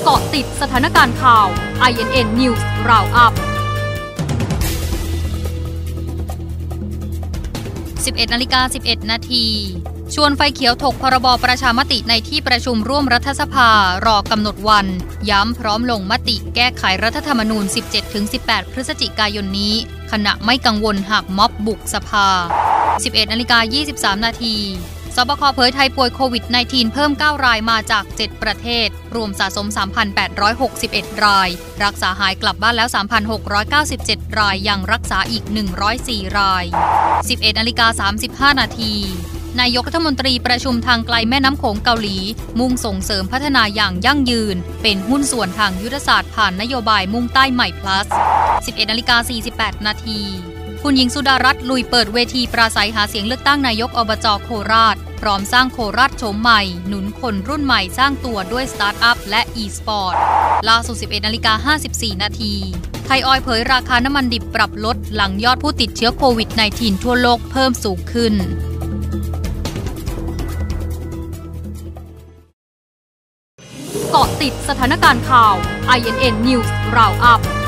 เกาะติดสถานการณ์ข่าว INN News Roundup 11:11 นาทีชวนไฟเขียวถกพรบประชามติในที่ประชุมร่วมรัฐสภารอกำหนดวันย้ำพร้อมลงมติแก้ไขรัฐธรรมนูญ 17-18 พฤศจิกายนนี้ขณะไม่กังวลหากม็อบบุกสภา 11:23 นาทีสบคเผยไทยป่วยโควิด -19 เพิ่ม 9 รายมาจาก 7 ประเทศรวมสะสม 3,861 รายรักษาหายกลับบ้านแล้ว 3,697 รายยังรักษาอีก 104 ราย 11:35 นาทีนายกรัฐมนตรีประชุมทางไกลแม่น้ำโขงเกาหลีมุ่งส่งเสริมพัฒนาอย่างยั่งยืนเป็นหุ้นส่วนทางยุทธศาสตร์ผ่านนโยบายมุ่งใต้ใหม่ plus 11:48 นาทีคุณหญิงสุดารัตน์ลุยเปิดเวทีปราศัยหาเสียงเลือกตั้งนายกอบจ.โคราชพร้อมสร้างโคราชโฉมใหม่หนุนคนรุ่นใหม่สร้างตัวด้วยสตาร์ทอัพและ e-sport ล่าสุด 11:54 นาทีไทยออยล์เผยราคาน้ำมันดิบปรับลดหลังยอดผู้ติดเชื้อโควิด -19 ทั่วโลกเพิ่มสูงขึ้นเกาะติดสถานการณ์ข่าว INN News Roundup